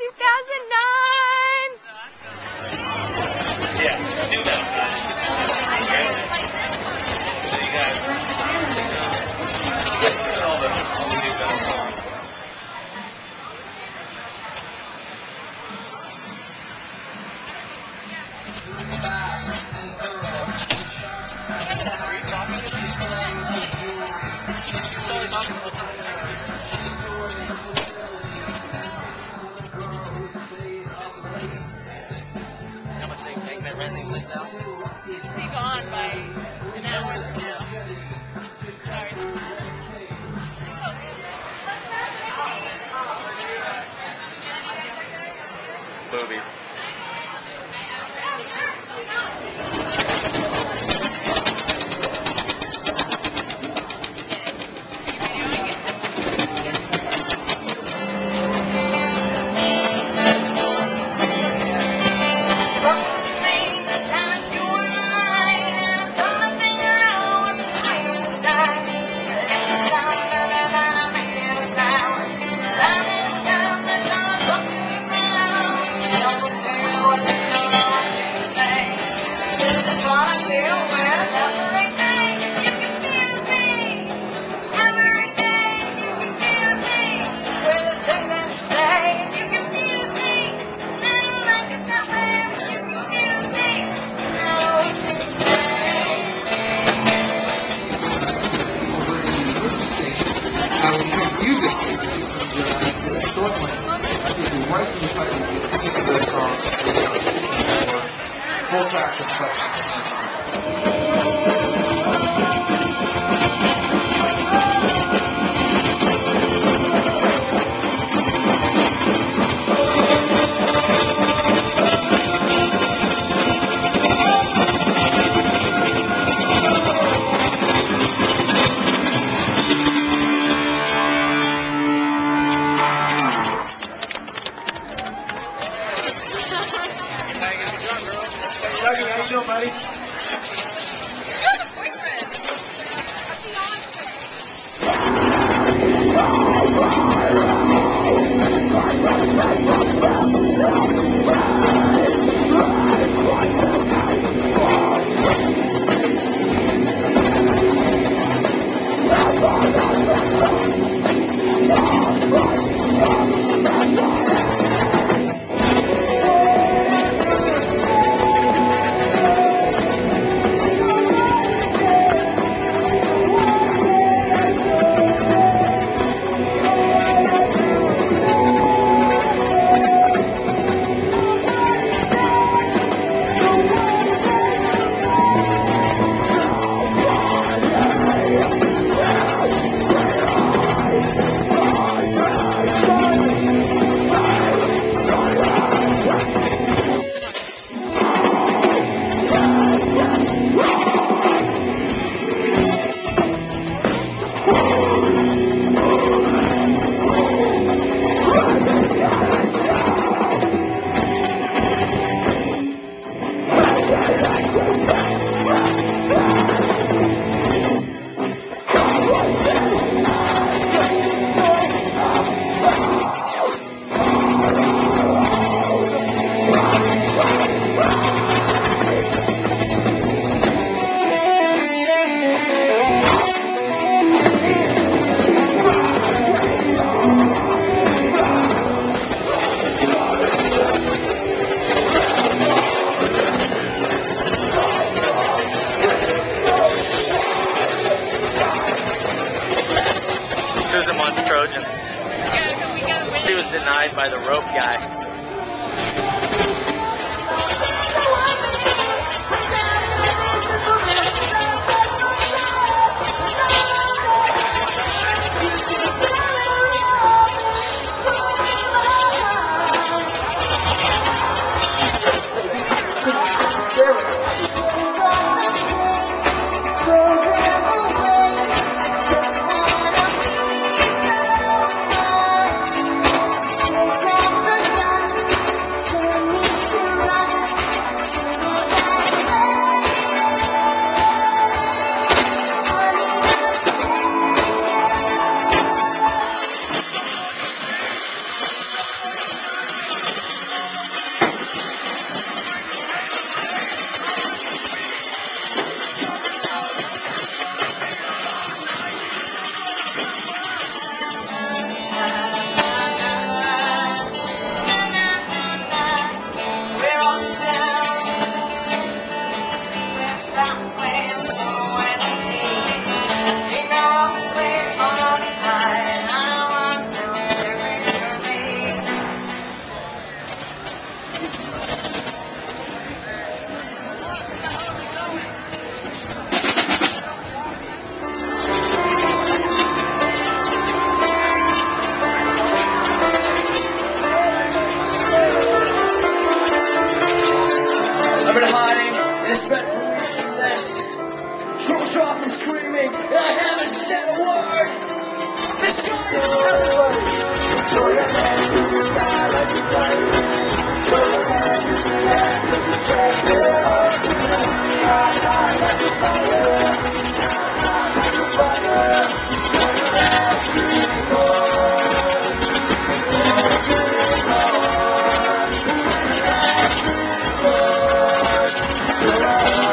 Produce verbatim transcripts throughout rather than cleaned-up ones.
two thousand nine. Yeah, do that. Okay. So you guys, look at all the all the new metal songs. How much they make that rent these things out? He's be gone by an hour from now. Sorry. Movies. Full tracks of stuff. Dougie, how you doing, buddy? You're the boyfriend. Susan wants Trojan. She was denied by the rope guy. Thank you. So stop from screaming, and I haven't said a word. This guy is everybody. Throw your hands to the sky like you're fighting. Throw your hands to the air, cause you're straight there. High, high, like a fire. High, like a fire. Throw your hands to the Lord. To the Lord. Throw your hands to the Lord. To the Lord.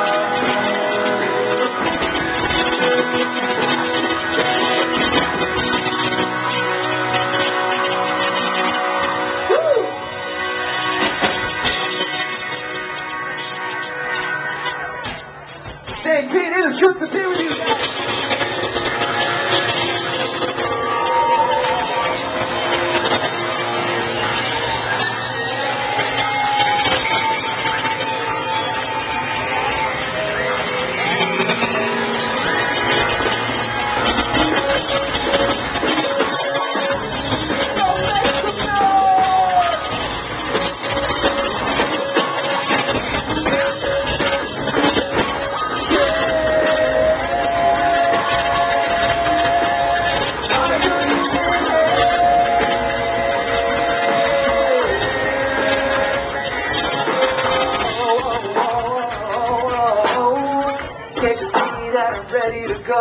Saint Pete, it is good to be with you guys. Can't you see that I'm ready to go?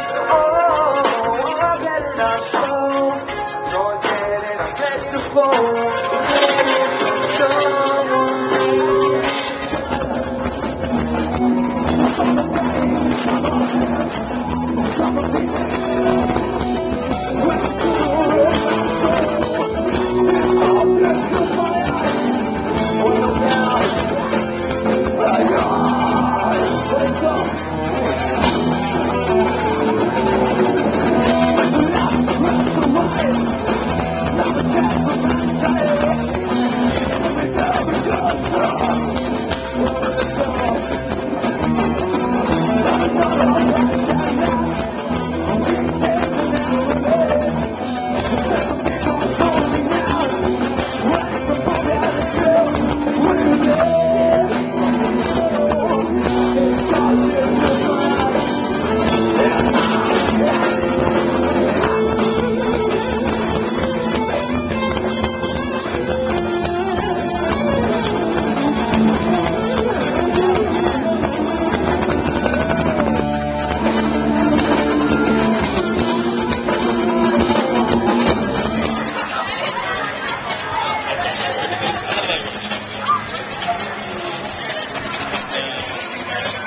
Oh, I'm better not slow. Join dead and I'm ready to fold.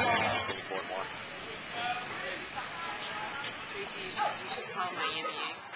Tracy, you should, you should call Miami.